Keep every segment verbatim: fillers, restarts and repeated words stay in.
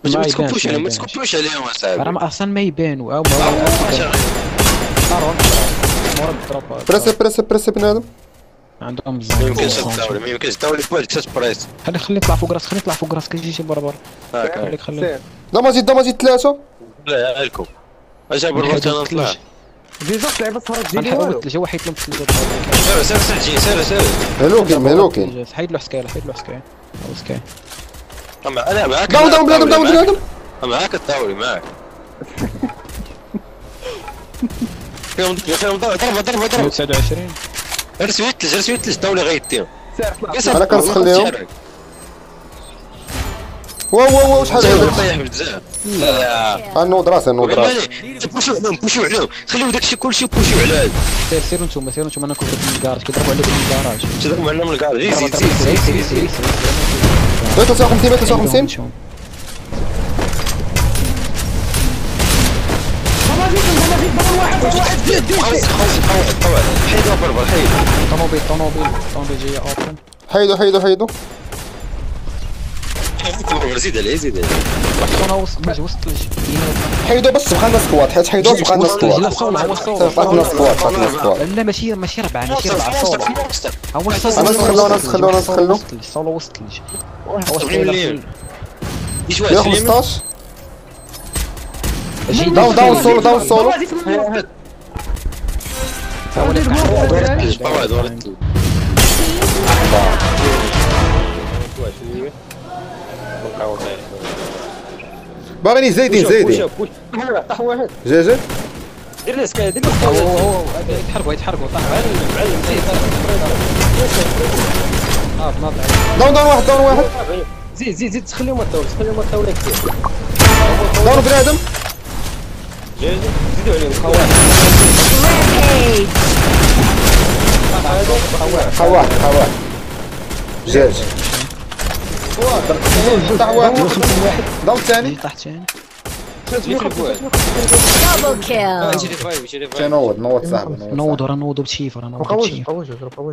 ما تسكبوش عليهم ما تسكبوش عليهم اصاحبي راه اصلا ما يبانوا او بريس بريس بريس بنادم عندهم ما يمكنش الدوري ما يمكنش الدوري بوحدك تبريس. خلي خلي يطلع فوق راسك خلي يطلع فوق راسك يجي شي برا برا خليك خليك داماجي داماجي ثلاثة لا لكم اجابوا الوقت انا نطلع ديجا لعبه صارت ديالي غنحاول والو. الثلج هو حيت لهم الثلج سير سير سير جي سير سير ملوكين ملوكين حيد له حسكايه حيد له حسكايه حسكايه اما انا معاك داون داون بنادم داون بنادم معاك الدوري معاك فيهم فيهم ضربه ضربه ضربه تسعة وعشرين ارسل الثلج ارسل الثلج الدوري غيديهم. انا كنسخن ليهم واو واو واو شحال هذا طيح بزاف. لا نوض راسي نوض راسي بوشوا عليهم بوشوا عليهم خليو داكشي كلشي بوشوا على هذا. سير سيروا نتوما سيروا نتوما انا كنت من الكراج كيضربوا عليكم من الكراج تضربوا عندنا من الكار زيد زيد زيد زيد زيد مية وتسعة وخمسين مية وتسعة وخمسين حيدوا بربر حيدوا طوموبيل طوموبيل طوموبيل جايه اوبن حيدو حيدو حيدو زيد عليه زيد عليه واحد انا وسط باش وسط الثلج حيدو بس بقى لنا سكواد حيت حيدو بقى لنا سكواد لا صول هو الصول بقى لنا سكواد بقى لنا سكواد لا ماشي ماشي ربعه ماشي ربعه صول هو الصول انا نسخلو انا نسخلو انا نسخلو الصول وسط الثلج هو ايش مية واحد وخمسطاش داون داون سولو داون سولو قواعد ورا الثلج باغيين زايدين زايدين طاح واحد جي جي دير لي سكاي دير لي هو سكاي هو يتحركوا يتحركوا طاح معلم زيد ناض ناض داون داون واحد داون واحد زيد زيد زيد تخليهم الدوري تخليهم الدوري كثير داون بنادم زيدوا عليهم ها واحد ها واحد جاج طاح واحد داون الثاني تحت ثاني Double kill. تنوض نوض صاحبي نوض نوضوا راه نوضوا بتشيفر راه نوضوا قوش بتشيفر قوش قوش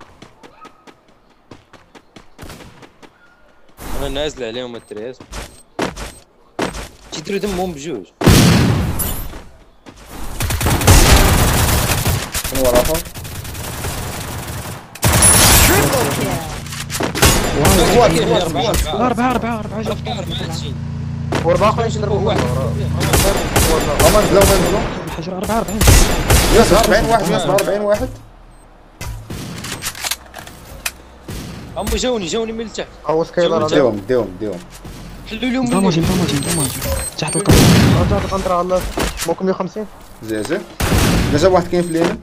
انا نازل عليهم التريس تيديروا دمهم بجوج شنو وراهم Triple kill. أربعة أربعة أربعة جا وربعة خمسة يضربوا واحد هما نزلوا ما نزلوا الحجر أربعة أربعين مية وسبعة وأربعين واحد مية وسبعة وأربعين واحد هم جاوني جاوني من التحت قوس كايلر ديهم ديهم ديهم حلوا لهم دماجي الليل. دماجي دماجي تحت القمر رجع القنطرة على موكم مية وخمسين زي زي ديجا واحد كاين في اليمين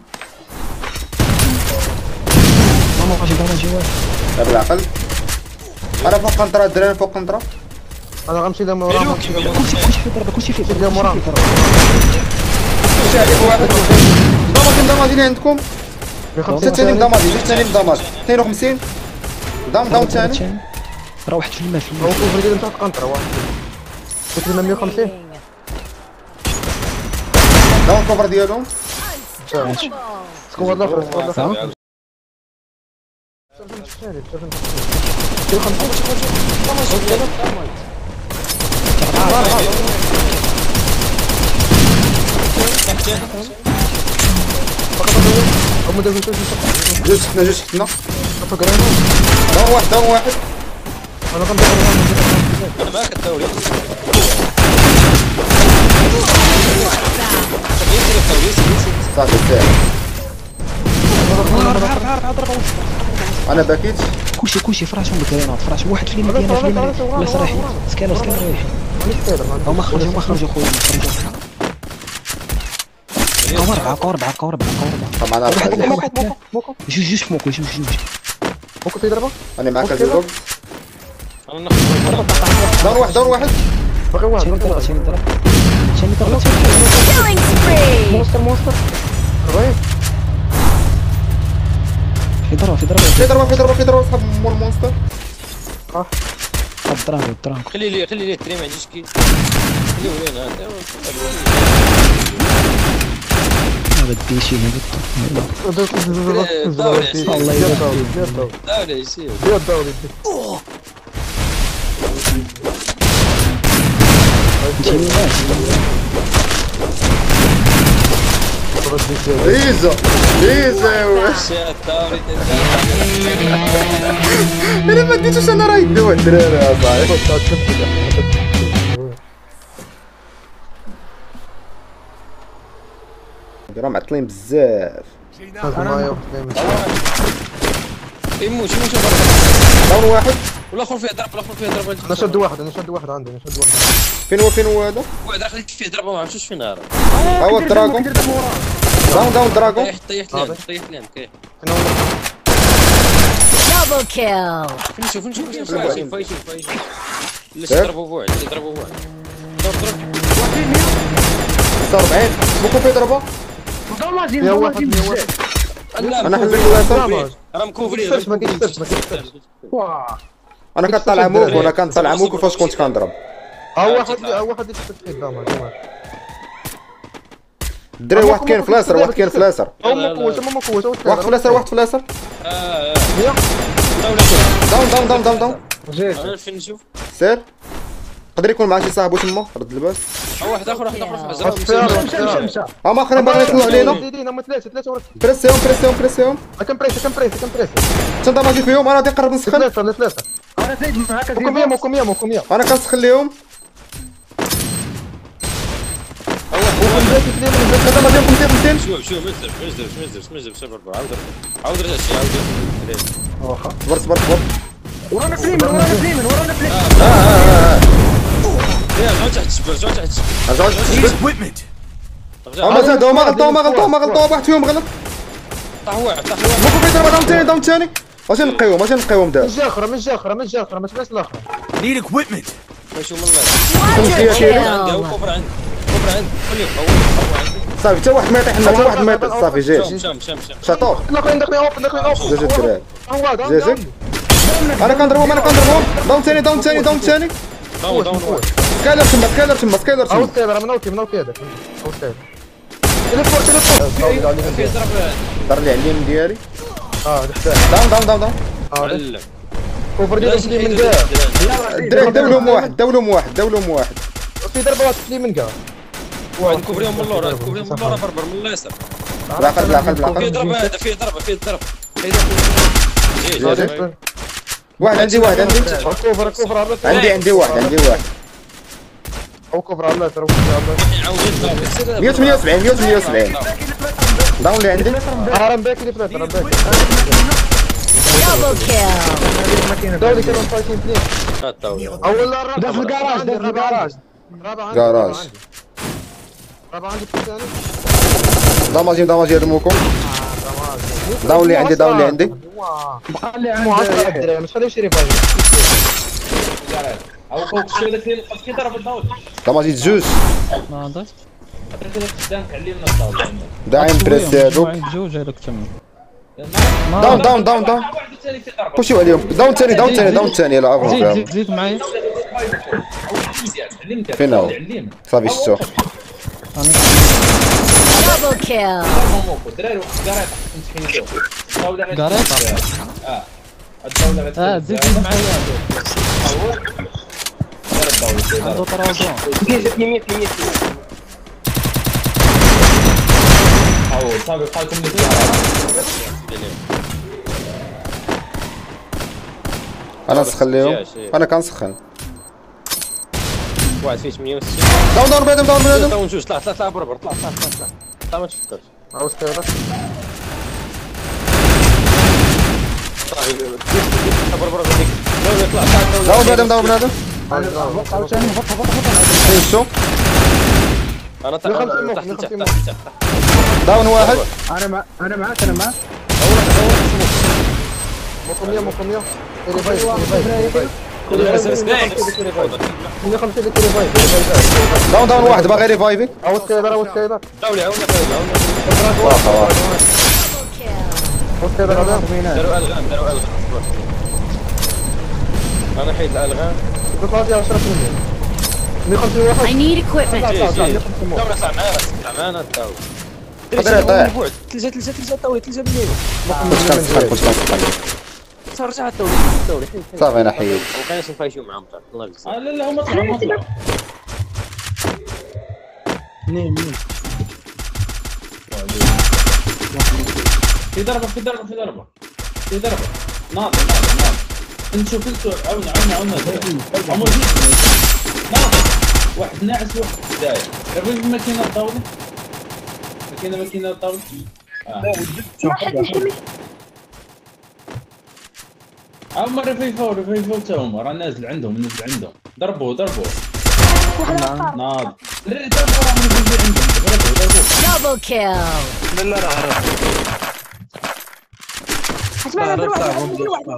دماجي دماجي واحد لا بالعقل انا فوق قنطرة الدراري فوق قنطرة انا غنمشي لهم وراهم ملوك كلشي كلشي في ضربة كلشي في ضربة ديهم وراهم مشي عليك واحد داماجين داماجين عندكم مية زيد وخمسين ثاني داماج زيد ثاني داماج اثنين وخمسين داون داون ثاني راه واحد في الماء في هو الماء كوفر ديال نتاع القنطرة واحد قلت لنا مية وخمسين داون كفر ديالهم سكواد الاخر سكواد الاخر صح هم دابا شوف جوج شفتنا جوج شفتنا داون واحد داون واحد انا غندير انا معاك الدوري صافي ساهل أربعة أربعة أربعة ضربة وسط انا باكيت كلشي كلشي فراشهم بالكرينات فراشهم واحد في اليمين ديالنا في اليمين لا صراحي سكانر سكانر رايح هما خرجوا هما خرجوا خويا خرجوا كاو أربعة كاو أربعة كاو أربعة كاو أربعة طبعا انا واحد بحال- لا واحد لا جوج جوج موكو جوج جوج موكو تيضربها انا معاك ازيدوك انا ناخذ داون واحد داون واحد باقي واحد ثاني ضربة ثاني ضربة ثاني ضربة Killing spree. مونستر مونستر رهيب في ضربة في ضربة في ضربه في ضربه في ضربه صاحب مول مونستر الدرانكو الدرانكو خلي لي خلي لي التري ما عنديش كي خليه وين هذا هذا الديشي هذا الله يبارك دير الدوري دوري يصير دير الدوري ليزا ليزا واش يا الدوري انا ما ديتوش انا راه يدوا الدراري اصاحبي راه معطلين بزاف ايمو شنو شوف داون واحد والاخر فيه ضرب الاخر فيه ضرب انا شد واحد انا شد واحد عندي انا شد واحد فين هو فين هو هذا واحد اخر فيه ضربه ما عرفتش فين راه ها هو الدراغون داون داون دراغون طيحت طيحت لهم طيحت لهم كاين Double kill. فين نشوف فين نشوف فايشين فايشين فايشين لا ضربوا بواحد ضربوا بواحد ضرب ضرب ستة وأربعين بوكو في ضربه يا واحد يا واحد انا حليت اليسار راه مكوفري ما كيكسرش ما كيكسرش انا كنطلع موك وانا كنطلع موك فاش كنت كنضرب ها واحد ها واحد يشد فيه الدامج الدراري واحد كاين في اليسار واحد كاين في اليسار هو ما قوش هو ما قوش واحد في اليسار واحد في اليسار اه داون داون داون داون داون جيت انا فين نشوف سير يقدر يكون معاه شي صاحبو تما رد البال واحد اخر واحد اخر في مشى مشى مشى ها ما اخرين باغيين يطلعوا علينا هما ثلاثه ثلاثه ورا بريسيهم بريسيهم بريسيهم كم بريس كم بريس كم بريس تندمجي فيهم انا غادي نقرب نسخن ثلاثه ثلاثه انا زيد معاك موكم يا موكم يا موكم يا انا كنسخن ليهم تندمجيهم خمسين خمسين شوف شوف مزر مزر مزر مزر سبب عاود عاود رجع شي عاود صبر صبر صبر ورانا فليمن ورانا فليمن ورانا فليمن اه اه اه يا رجعوا تحت السبر رجعوا تحت السبر رجعوا هما زادوا هما غلطوا هما غلطوا هما غلطوا واحد فيهم غلط طاح واحد طاح واحد موكو في ضربه داون ثاني داون ثاني ماشي نلقيوهم ماشي نلقيوهم من دابا جهه اخرى من جهه اخرى من جهه اخرى ما تبانش الاخر نشوف من الله خمسية كيلو عندي هو كفر عندي كفر عندي خليه هو عندي صافي حتى واحد ما يطيح لنا حتى واحد ما يطيح صافي جيت شام شام شام شام شاطور الاخرين داخلين اوبن داخلين اوبن جوج الدراري هو هذا جوج انا كنضربهم انا كنضربهم داون ثاني داون ثاني داون ثاني داون داون واحد سكايلر تما سكايلر تما سكايلر او تما سكيلر من اوكي من اوكي هذاك او سكيلر تليفورت تليفورت فيه ضرب دار لي على اليمين ديالي اه دحتاه داون داون داون داون معلم كوفر ديال فليمن كاع الدراري داولهم واحد داولهم واحد داولهم واحد في ضربه واحد فليمن كاع واحد كوفريهم من اللور كوفريهم من اللور بربر من اليسار بالعقل بالعقل فيه بالعقل ضربه هذا فيه ضربه فيه ضربه فيه ضربه واحد عندي واحد عندي كوفر كوفر على عندي عندي واحد عندي واحد او كوفر على اليسار كوفر على مية وثمانية وسبعين مية وثمانية وسبعين داون اللي عندي هرم باك اللي فلات هرم باك Double kill. دولي كانوا فايتين اثنين الدوري اول الرابع داخل الكراج داخل الكراج رابع عندي كراج. رابع عندي في الثاني داماجي داماجي هاد موكم داون اللي عندي داون اللي عندي بقى اللي عندي الدراري ما تخليوش ريفايف او فوق شويه داك اللي كي ضرب الدور داماجي جوج ما هضرش هذاك اللي قدام علمنا الدور داعم بريسي هادوك بجوج هذاك تما داون داون داون داون واحد الثاني في ضرب خشيو عليهم داون ثاني داون ثاني داون ثاني لا زيد افون زيد زيد معايا علمت فين هو صافي شتو Double kill. الدراري واحد قريت مسكين قريطة اه الدوله اه زيد زيد معايا هو دار الدوله عنده طرازون او صافي بقى لكم اللي انا نسخن ليهم انا كنسخن واحد فيه ثمانية وستين داون داون بنادم داون بنادم داون جوج طلع طلع طلع بربر طلع طلع طلع طلع طلع ما تفكرش او سكيلر صافي بربر هذيك طلع طلع داون بنادم داون بنادم شو انا تحت تحت تحت تحت داون واحد انا مع انا معاك انا معاك موكم يا موكم يا ريفايف ريفايف مية وخمسين لك ريفايف داون داون واحد باغي ريفايفي او سكيلر او سكيلر داولي عاوني واخا واخا او سكيلر هذا داروا الغام داروا الغام انا حيد الالغام بطلع فيها عشرة بالمية مية وخمسين واحد I need equipment. الدورة صعب معانا صعب معانا الدورة قدر يطيح ثلاثة ثلاثة ثلاثة الدوري ثلاثة بالليل واش كنسخن واش كنسخن صار رجع الدوري الدوري. الدوري. حيد. حيد. صافي انا حيد وكان يسمى فايشيو معاهم تاع الله يجزاهم. لا لا هما طلعوا هما طلعوا لا منين منين في ضربة في ضربة في ضربة في ضربة ناظر ناظر ناظر انتو فلتو عونا عونا عونا عمود ناظر واحد ناعس واحد داير ربي في الماكينة الطاولة ماكينة ماكينة الطاولة هما رفيفو رفيفو تا هما راه نازل عندهم نازل عندهم ضربوه ضربوه ناض لا ضربوه راه نازل عندهم ضربوه ضربوه Double kill. لا لا راه هرب حسبنا لا، ندير لا، واحد لا، ندير واحد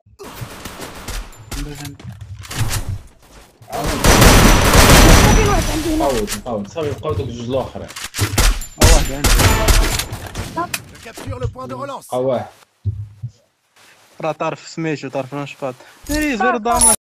ندير واحد عندي هنا نقاود نقاود صافي بقاو دوك الجوج الاخرين واحد عندي بقا واحد راه طارف سميتو طارف نشباط ريز غير ضامن